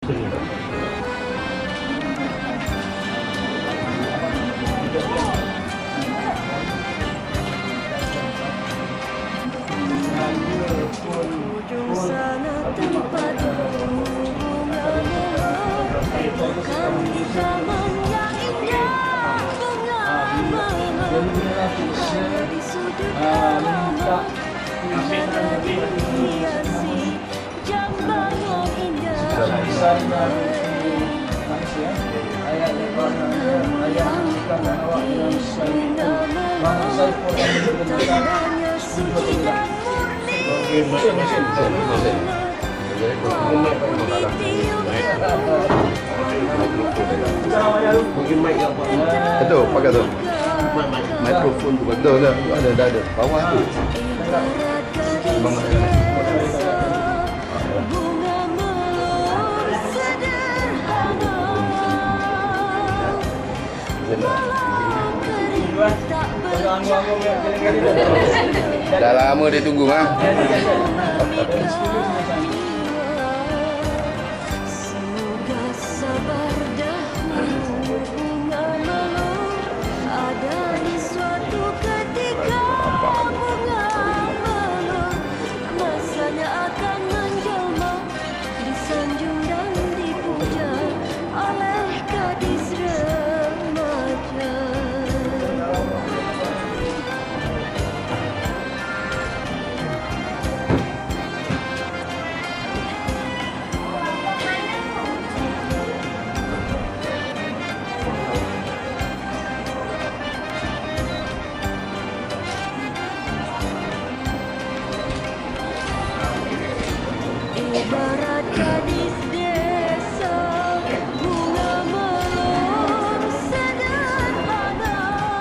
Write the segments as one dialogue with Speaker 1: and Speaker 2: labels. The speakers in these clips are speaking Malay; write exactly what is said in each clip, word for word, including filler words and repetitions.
Speaker 1: Ujung sana tempat bunga-bunga, bukan di taman yang indah bunga-bunga, di sudut halaman yang hiasi jambang yang indah. Tandanya suci dan murni.
Speaker 2: Itu pakai tu mikrofon tu betul dah ada dah ada bawah tu. Bang
Speaker 1: Bunga melur sederhana, walau kering tak bercahaya.
Speaker 2: dah lama dia tunggu ah.
Speaker 1: Semoga sabar dahulu bunga melur, ada di suatu ketika bunga melur, masanya akan menjelma, disanjung dan dipuja oleh gadis remaja. Ibarat gadis desa, bunga melur sederhana,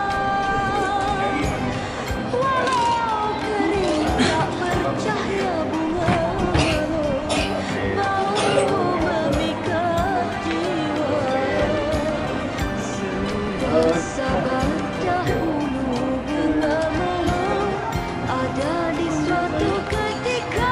Speaker 1: walau kering tak bercahaya bunga melur, mampu memikat jiwa. Sudah sabar dahulu bunga melur, ada di suatu ketika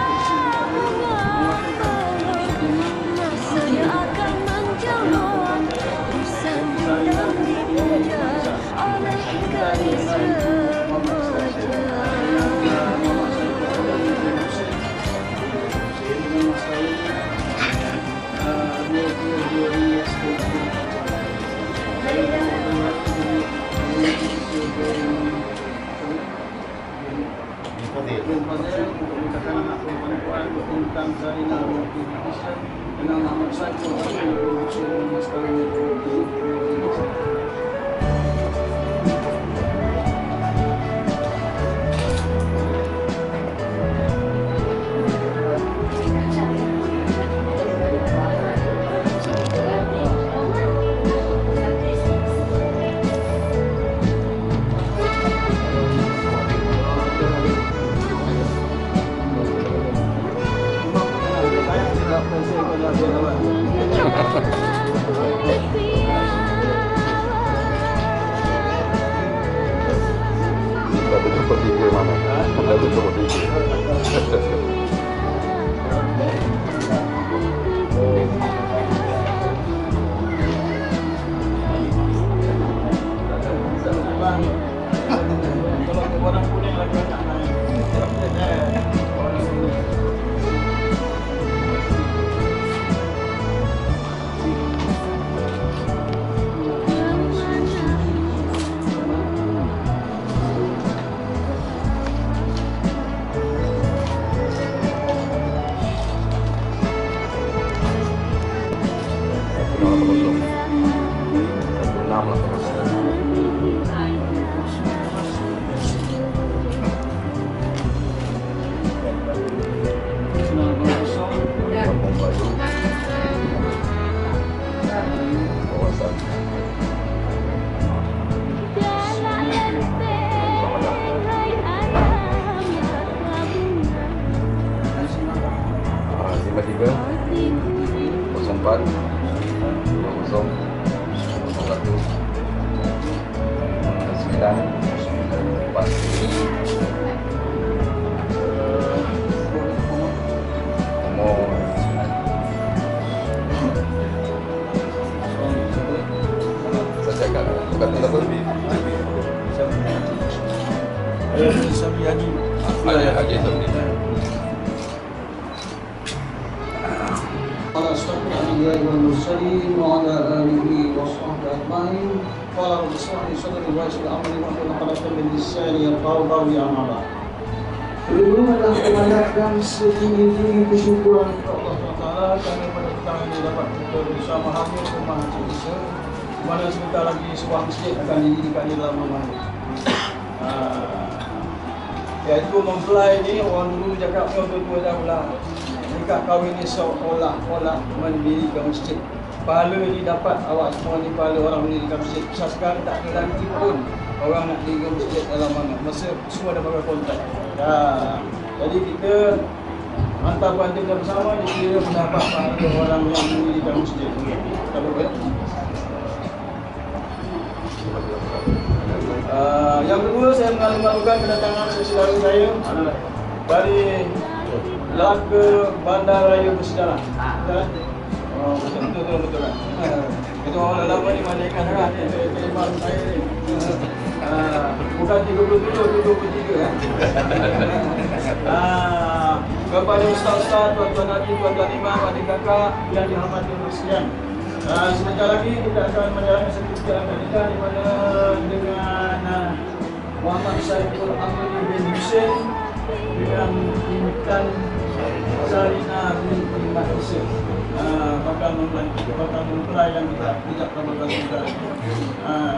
Speaker 1: masanya akan menjelma, disanjung dan dipuja oleh gadis remaja.
Speaker 3: Tentang jaringan Indonesia dengan nama saya produksi
Speaker 2: Dah tu cepat tiga mama. Dah tu cepat tiga.
Speaker 3: orang kuning lagi
Speaker 2: lima tiga kosong empat dua kosong kosong satu sembilan empat nomor kata apa?
Speaker 3: Sabi Haji.
Speaker 2: Ada Haji Sabi.
Speaker 3: على أشرف الأنبياء والمرسلين وعلى آله وصحبه أجمعين. قال رب اشرح لي صدري ويسر أمري واحلل عقدة من لساني يفقهوا قولي أما بعد. Sebelum melanjutkan setinggi-tinggi kesyukuran kepada Allah Taala, kami pada petang ini dapat kita bersama hadir ke Masjid Isa, di mana sebentar lagi sebuah masjid akan didirikan di dalam rumah ini. Uh, iaitu mempelai ni orang dulu cakap tua-tua dahulu nikah kahwin ni seolah-olah mendirikan masjid. Pahala ni dapat awak semua ni pahala orang mendirikan masjid. Sekarang tak ada lagi pun orang nak dirikan masjid dalam mana. Masa semua dah pakai kontak. Ya. Jadi kita hantar bantuan kita bersama jadi kita mendapat pahala orang yang mendirikan masjid. Tak apa. Uh, yang kedua, saya mengalu-alukan kedatangan saudara saya dari Laka Bandar Raya Bersejarah. Betul? Oh, betul betul betul kan. Itu orang lama ni mandikan kan. Ini baru saya ni. Ah, bukan tiga puluh tujuh, dua puluh tiga kan. Ah, kepada ustaz-ustaz, tuan-tuan haji, tuan-tuan imam, adik kakak yang dihormati oleh sekalian. Uh, sebentar lagi kita akan menjalankan sertifikat akad di mana dengan uh, Muhammad Saiful Amri bin Hussein dengan Intan Zarina binti Mahisa uh, bakal mempelai bakal mempelai yang kita tidak pernah berkali-kali. Uh,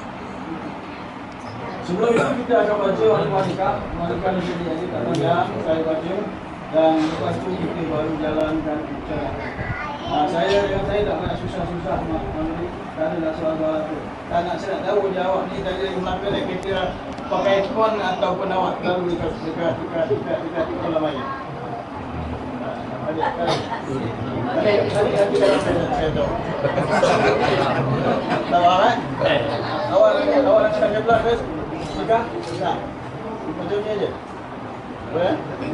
Speaker 3: sebelum itu kita akan baca al-Fatihah, Al-Fatihah di sini aja tak panjang, saya baca dan lepas itu kita baru jalankan ucapan. Nah, saya yang saya tak nak susah-susah mak mandi kerana nak soal-soal tu. Tak nak saya nak tahu jawab ni dari Melaka nak kira pakai kon ataupun awak lalu dekat dekat dekat dekat dekat kolam air. Adik adik adik adik dalam saya tahu. Tahu kan? Awak awak nak cakap jelas ke? Suka? Suka. Macam ni aja. Boleh?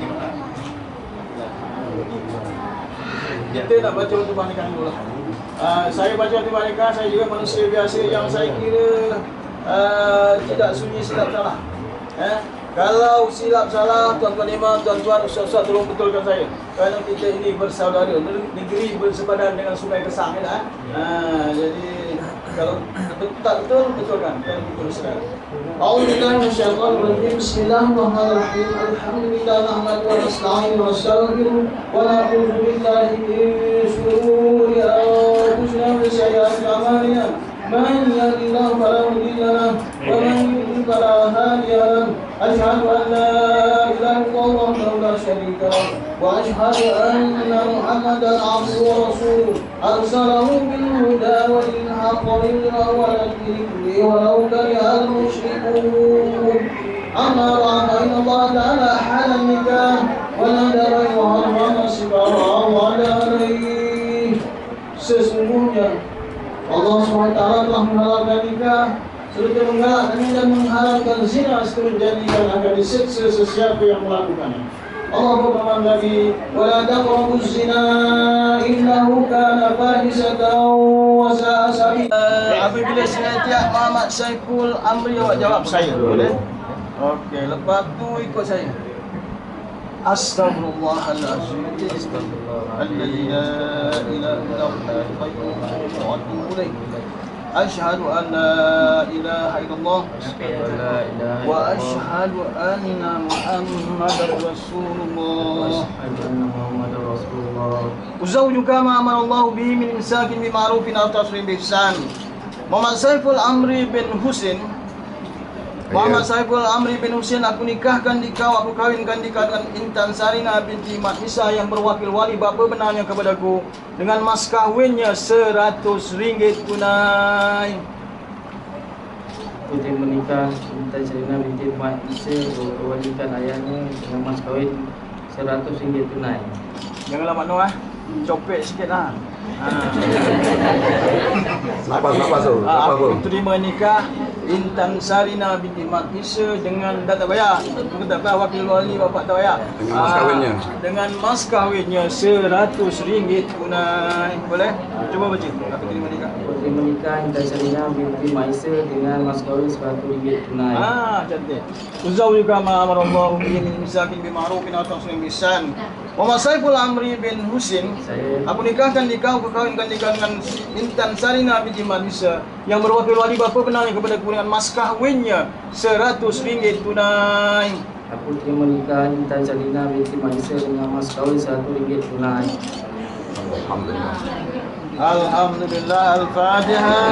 Speaker 3: Kita nak baca untuk Banikan dulu lah. Uh, saya baca untuk Banikan, saya juga manusia biasa yang saya kira uh, tidak sunyi silap salah. Eh? Kalau silap salah, tuan-tuan imam, tuan-tuan ustaz-ustaz tolong betulkan saya. Kerana kita ini bersaudara, negeri bersepadan dengan Sungai Kesang. Ya, eh? uh, jadi kalau tak betul, betulkan. Dan betul sekali. A'udzubillahi minasyaitonir rajim. Bismillahirrahmanirrahim. Alhamdulillah nahmaduhu wa nasta'inuhu wa nastaghfiruh wa na'udzu billahi min shururi anfusina wa min sayyiati a'malina. Man yahdihillahu fala mudilla lahu wa man yudlil fala hadiya lahu. Asyhadu an la ilaha illallah wahdahu la syarika lahu wa asyhadu anna Muhammadan 'abduhu wa rasuluh. Arsalahu bil huda wa dinil haqq liyudhhirahu 'ala ad-dini kullihi walau karihal musyrikun. Amma ba'du, inna Allah ta'ala halal nikah wa nadara wa harrama sibara wa alaihi. Sesungguhnya Allah subhanahu wa taala telah menghalalkan nikah serta menghalalkan dan mengharamkan zina serta menjadikan akan disiksa sesiapa yang melakukannya. Allah berfirman lagi, "Wala taqrabuz zina innahu kana fahishatan wa sa'a sabila." Apabila saya tiap Muhammad Saiful Amri, awak jawab saya, boleh? Okey, lepas tu ikut saya. Astaghfirullahalazim. Alladzi la ilaha illa huwal qayyum wa atubu ilaih. Asyhadu an la ilaha illallah wa asyhadu anna Muhammadar Rasulullah. Uzawjuka ma amara Allah bihi min imsakin bi ma'rufin aw tasrihim bi ihsan. Muhammad Saiful Amri bin Husain Muhammad Saiful Amri bin Husain, aku nikahkan dikau, aku kawinkan dikau dengan Intan Zarina binti Mahisa yang berwakil wali bapa benarnya kepadaku dengan mas kahwinnya seratus ringgit tunai.
Speaker 1: Kita menikah Intan Zarina binti Mahisa berwalikan ayahnya dengan mas kahwin seratus ringgit tunai.
Speaker 3: Janganlah makno ah. Copet sikit lah. Ha.
Speaker 2: Apa apa tu? Apa
Speaker 3: Aku
Speaker 2: tu?
Speaker 3: terima nikah Intan Sarina binti Mat Isa dengan dah tak bayar. Bukan tak bayar, wakil wali bapak tak bayar.
Speaker 2: Dengan mas kahwinnya.
Speaker 3: Ah, dengan mas kahwinnya seratus ringgit tunai. Boleh? Cuba baca. Apa terima nikah?
Speaker 1: Putri menikah Intan Sarina binti Mat Isa dengan mas kahwin seratus ringgit tunai.
Speaker 3: Ah, cantik. Uzawjuka ma amarallahu bihi min misakin bi ma'rufin atau taslim bisan. Muhammad Saiful Amri bin Husin,
Speaker 1: Saya
Speaker 3: aku nikahkan nikah, aku kawinkan nikah dengan Intan Sarina binti Mat Isa yang berwakil wali bapa benarnya kepada aku dengan mas kahwinnya seratus ringgit tunai.
Speaker 1: aku terima nikah Intan Sarina binti Mat Isa dengan mas kahwin seratus ringgit tunai.
Speaker 2: Alhamdulillah.
Speaker 3: Alhamdulillah. Al-Fatihah.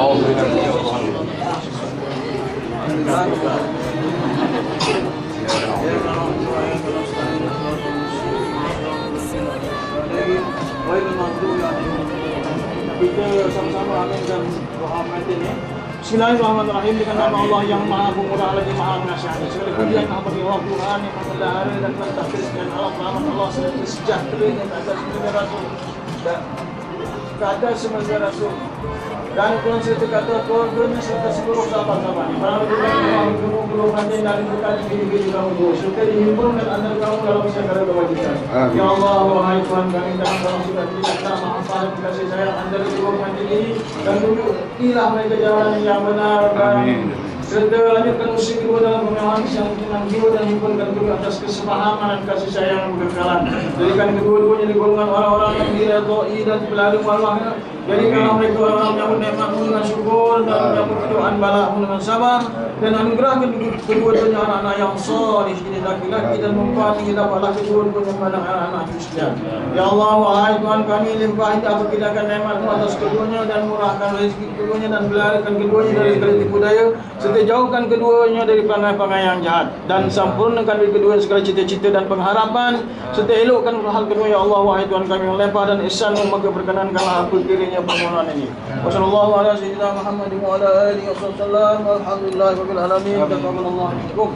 Speaker 3: Kita sama-sama aminkan doa pengantin ya. Bismillahirrahmanirrahim, dengan nama Allah yang Maha Pemurah lagi Maha Mengasihani. Segala pujian kepada Allah Tuhan yang Maha Pelihara dan mentahdir dengan alam rahmat Allah serta sejahtera yang atas semua rasul dan ke atas semua rasul dan Tuhan serta kata keluarganya serta seluruh sahabat-sahabatnya. Para guru-guru pengantin dan berkali bini-bini kamu dua serta dihimpunkan antara kamu dalam segala kewajiban. Ya Allah, wahai Tuhan kami, dalam dalam sudah tidak maha pada kasih sayang antara kedua pengantin ini dan tunjukilah mereka jalan yang benar. Amin. Serta lanjutkan musik kedua dalam pemewahan yang tenang jiwa dan himpunkan kedua atas kesepahaman dan kasih sayang yang berkekalan. Jadikan kedua-duanya di golongan orang-orang yang diredai dan pelari walwahnya. Jadikanlah mereka orang-orang yang menikmatmu dengan syukur dan menyambut kedoaan balakmu dengan sabar, dan anugerahkan kedua-duanya anak-anak yang salih, jenis laki-laki dan perempuan yang dapatlah kedua-duanya pada anak-anak Husna. Ya Allah, wahai Tuhan kami, limpahi apa kidakan nikmat-Mu atas keduanya dan murahkan rezeki keduanya dan peliharakan keduanya dari segala tipu daya, serta jauhkan keduanya dari perangai-perangai yang jahat, dan sempurnakan dari keduanya segala cita-cita dan pengharapan, serta elokkan hal kedua. Ya Allah, wahai Tuhan kami yang limpah dan ihsan-Mu, maka perkenankanlah apa kiranya permohonan ini. Wassallallahu ala sayyidina Muhammad wa ala alihi wasallam. Walhamdulillahi rabbil alamin. Taqabbalallahu minkum.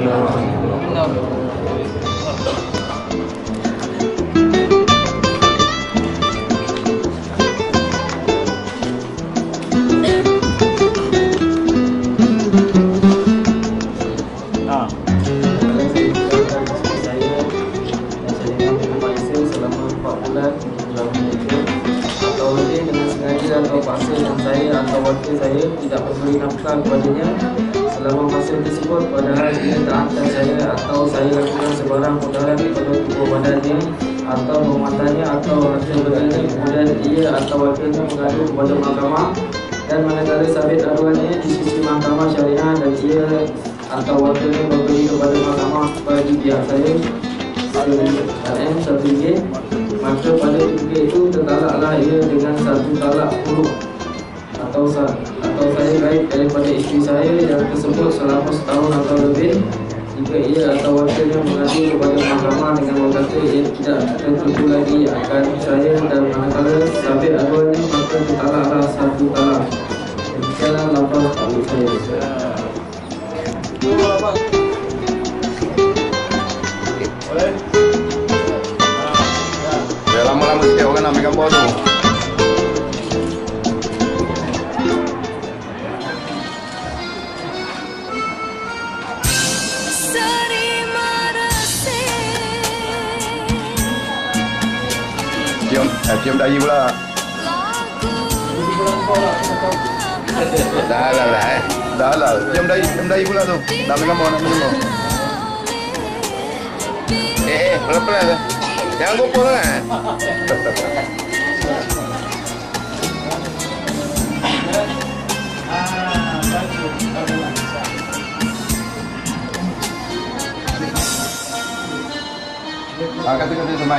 Speaker 1: Saya tidak memberi nafkah kepadanya selama masa tersebut, padahal ia tak hantar saya atau saya lakukan sebarang pelanggaran kepada tubuh badannya atau mematanya atau harta bendanya, kemudian ia atau wakilnya mengadu kepada mahkamah, dan manakala sabit aduannya di sisi mahkamah syariah dan ia atau wakilnya memberi kepada mahkamah bagi pihak saya satu ringgit, maka pada ketika itu tertalaklah ia dengan satu talak huruf atau atau saya baik daripada isteri saya yang tersebut selama setahun atau lebih. Jika ia atau wakilnya mengadu kepada mahkamah dengan berkata ia tidak tertentu lagi akan saya, dan manakala sabit aduannya maka tertalaklah satu talak. Demikianlah lafaz abu saya.
Speaker 3: Boleh?
Speaker 2: Ya, lama-lama sikit orang nak ambil gambar tu. Cium, eh, cium dahi pula. Dah lah lah eh. Dah lah, cium dahi, cium dahi pula tu. Nak ambil gambar, nak ambil gambar. Eh, eh, pelan-pelan lah. Jangan gopol kan. Ah, kata-kata semai.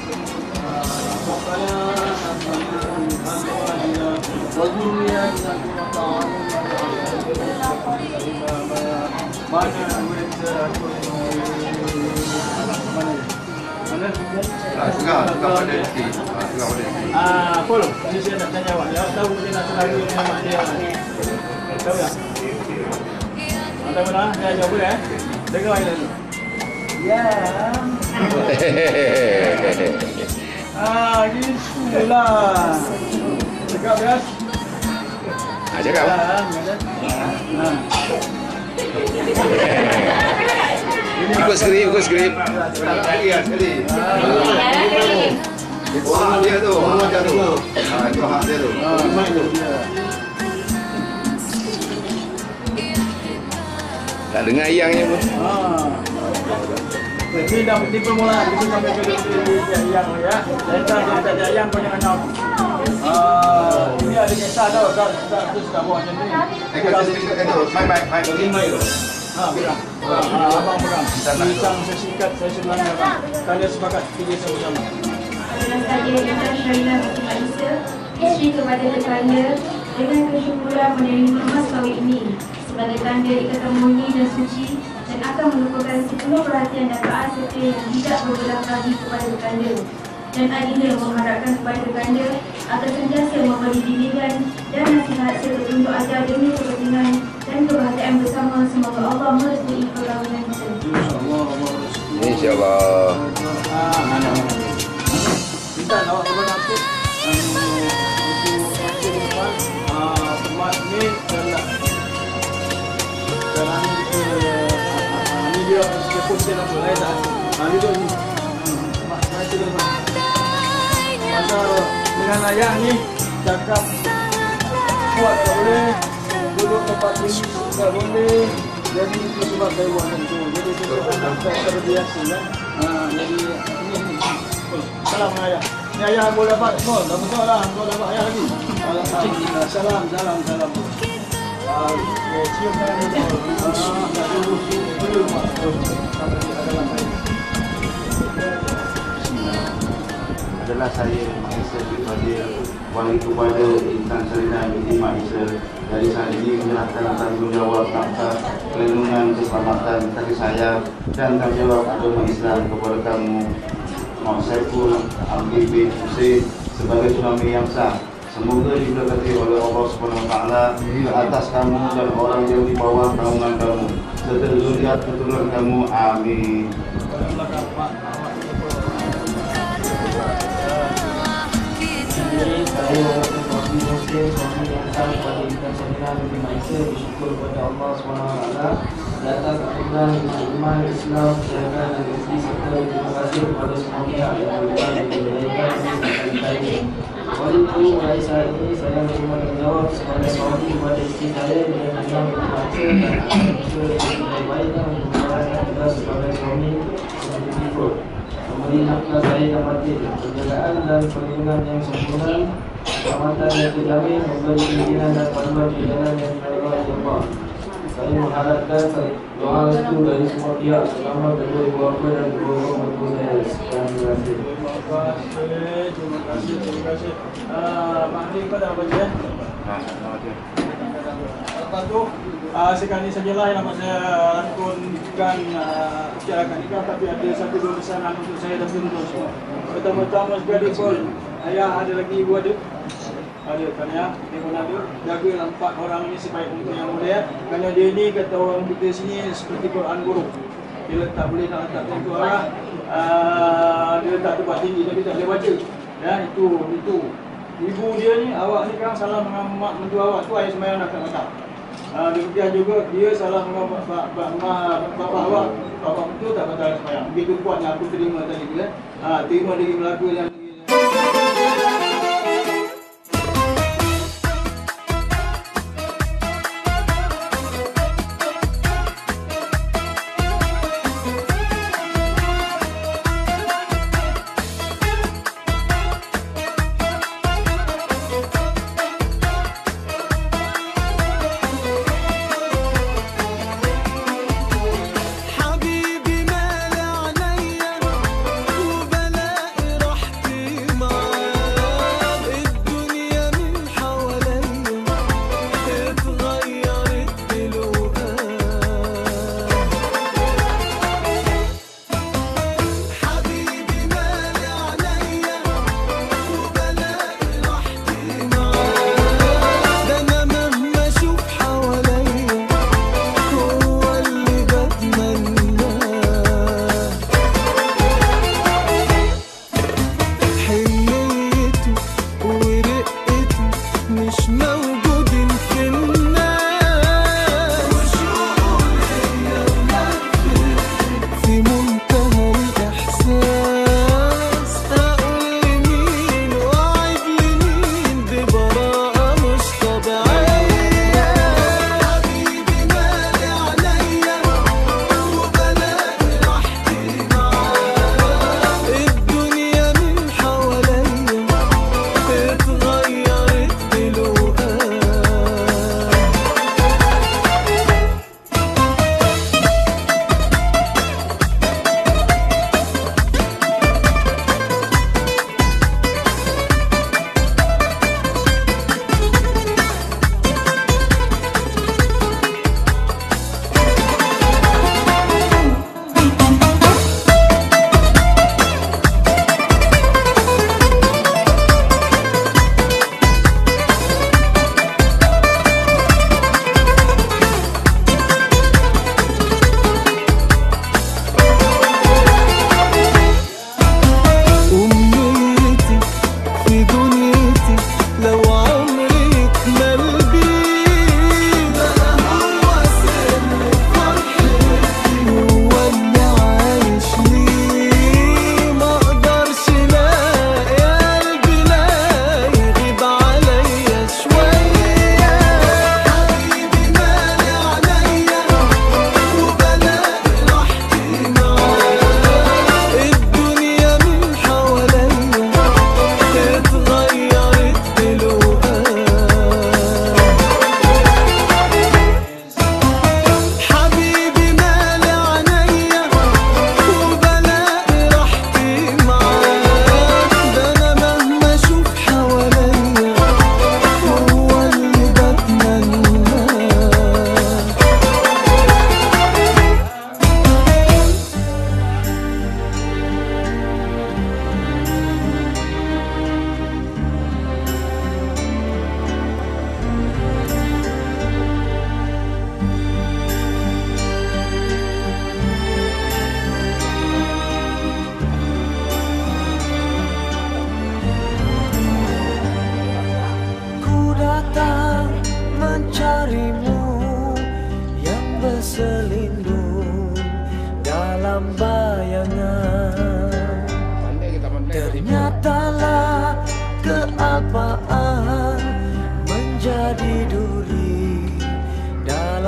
Speaker 3: Wa Mana duit aku mana? Mana?
Speaker 2: Ah, tengah, tengah pada nanti. Ah, tengah pada nanti.
Speaker 3: Ah, Paul, ini saya nak tanya awak. Awak tahu dia nak selalu dengan mak dia. Tahu tak? Awak tahu mana? Saya jawab boleh eh? Dengar aja dulu. Ya. Ah, gitulah. Cakap beras.
Speaker 2: Ah, cakap.
Speaker 3: Ah, ah.
Speaker 2: Ikut skrip, ikut skrip. Sekali ya, sekali. Itu hak dia tu, hak dia tu. Ah, itu hak dia tu.
Speaker 3: Ah, mic tu.
Speaker 2: Tak dengar ayangnya pun.
Speaker 3: Ah. Ini dah di permulaan, kita sampai ke yang ya. Saya tak ada tak yang punya anak. Ah, ini ada kisah tau, dah dah tu sudah buat macam ni.
Speaker 2: Eh, kau speaker kan tu. Mic, mic, mic.
Speaker 3: Bagi mic tu. Ha, pegang. Ah, abang pegang. Bincang sesikat saya sebenarnya. Kalian sepakat tiga sama-sama.
Speaker 4: Adalah saya yang Syailah binti Maisa, isteri kepada tetangga, dengan kesyukuran menerima mas kahwin ini sebagai tanda ikatan murni dan suci dan akan melupakan sepenuh perhatian dan taat serta yang tidak berulang kali kepada tetangga. Dan adina mengharapkan kepada tetangga agar sentiasa memberi bimbingan dan nasihat serta tunjuk ajar demi kepentingan dan kebahagiaan bersama. Semoga Allah merestui perkahwinan kita.
Speaker 3: InsyaAllah, Allah rezeki.
Speaker 2: InsyaAllah.
Speaker 3: Ah, mana mana. Minta awak kepada aku untuk macam depan. Ah, tempat ni adalah dalam ni dia sepuluh sen apa lain tak? Ah, ni tu ni. Mak saya depan. Pasal dengan ayah ni cakap kuat tak boleh, duduk tempat tinggi tak boleh. Jadi itu sebab saya buat macam tu. Jadi kita nak saya terbiasa kan. Ha, jadi ini ni. Salam ayah. Ni ayah boleh dapat semua. Dah betul lah. Kau dapat ayah lagi. Alhamdulillah. Salam, salam, salam. Ah, okay, cium tangan ni. Ah, tak dulu. Dulu mak. Sampai di hadapan saya.
Speaker 5: Adalah saya Maisa Fadil, wali kepada Intan Syailah binti Maisa. Dari saat ini menyerahkan tanggungjawab nafkah, perlindungan, keselamatan, kasih sayang dan tanggungjawab agama Islam kepada kamu, Mak Saiful Abdi bin Hussein sebagai suami yang sah. Semoga diberkati oleh Allah Subhanahu Wa Taala ke atas kamu dan orang yang di bawah naungan kamu serta zuriat keturunan kamu. Amin.
Speaker 1: Saya walaupun suami muslim, suami yang sah kepada Intan Syailah binti Maisa, bersyukur kepada Allah subhanahu wa taala atas kebenaran iman Islam, kesehatan dan rezeki serta terima kasih kepada semua pihak yang berperan diberikan kita ini. Oleh itu, mulai saat ini saya menerima tanggungjawab sebagai suami kepada isteri saya dengan Intan binti Maisa dan akan berusaha dengan baik dan menjalankan tugas sebagai suami seperti berikut: memberi nafkah saya dan batin, penjagaan dan perlindungan yang sempurna, keselamatan yang terjamin, memberi pimpinan dan panduan perjalanan yang dilakukan Allah. Saya mengharapkan doa restu dari semua pihak, terutama kedua ibu bapa dan kedua orang mertua saya. Terima kasih.
Speaker 3: Terima kasih, terima kasih, terima kasih. Ah, Mak Adi, kau dah baca ya?
Speaker 5: Ha, selamat datang.
Speaker 3: Lepas tu, uh, sekali sajalah yang dapat saya lantunkan uh, ucapan nikah, tapi ada satu dua pesanan untuk saya dan untuk semua. Pertama-tama sekali pun, ayah ada lagi ibu ada? Ada kan ya? Dia pun ada. Jagalah empat orang ini sebaik mungkin yang mulia. Kerana dia ni kata orang kita sini seperti Quran guru. Dia tak boleh nak letak tentu arah. Uh, dia letak tempat tinggi, tapi tak boleh baca. Ya, itu, itu. Ibu dia ni, awak ni kan salah dengan mak mentua awak tu, ayah sembahyang nak tak. Uh, demikian juga dia salah dengan bapa awak, bapa mentua tak batal sembahyang. Begitu kuatnya aku terima tadi dia. Ah, terima dari Melaka yang
Speaker 6: حبيبي مال عليا وبلاقي راحتي معاك.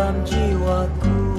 Speaker 6: dalam jiwaku.